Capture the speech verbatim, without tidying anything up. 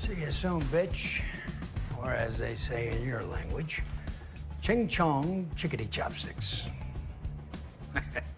See you soon, bitch. Or as they say in your language, Ching, Chong, Chickety, Chopsticks.